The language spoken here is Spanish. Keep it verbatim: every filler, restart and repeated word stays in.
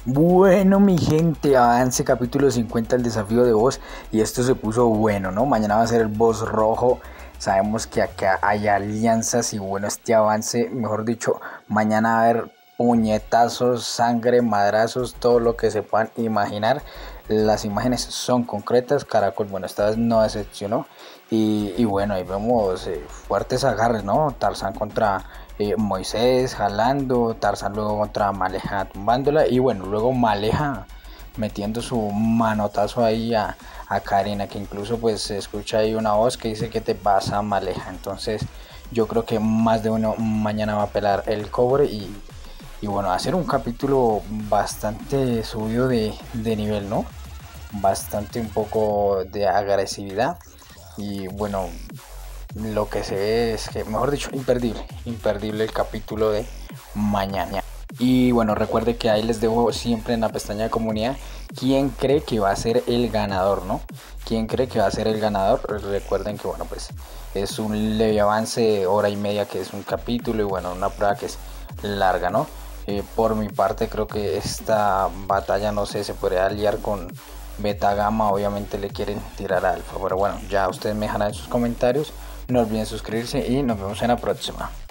Bueno, mi gente, avance capítulo cincuenta el desafío de boss. Y esto se puso bueno, ¿no? Mañana va a ser el boss rojo. Sabemos que acá hay alianzas y bueno, este avance, mejor dicho, mañana va a haber puñetazos, sangre, madrazos, todo lo que se puedan imaginar. Las imágenes son concretas, Caracol, bueno, esta vez no decepcionó. Y, y bueno, ahí vemos eh, fuertes agarres, ¿no? Tarzán contra eh, Moisés jalando, Tarzán luego contra Maleja tumbándola y bueno, luego Maleja metiendo su manotazo ahí a, a Karina, que incluso pues se escucha ahí una voz que dice que te pasa Maleja. Entonces yo creo que más de uno mañana va a pelar el cobre y, y bueno, hacer un capítulo bastante subido de, de nivel, ¿no? Bastante un poco de agresividad y bueno, lo que se ve es que, mejor dicho, imperdible, imperdible el capítulo de mañana. Y bueno, recuerde que ahí les dejo siempre en la pestaña de comunidad quién cree que va a ser el ganador, ¿no? ¿Quién cree que va a ser el ganador? Recuerden que bueno, pues es un leve avance, hora y media que es un capítulo y bueno, una prueba que es larga, ¿no? Eh, por mi parte creo que esta batalla, no sé, se podría aliar con Beta Gamma, obviamente le quieren tirar a Alfa, pero bueno, ya ustedes me dejan en sus comentarios. No olviden suscribirse y nos vemos en la próxima.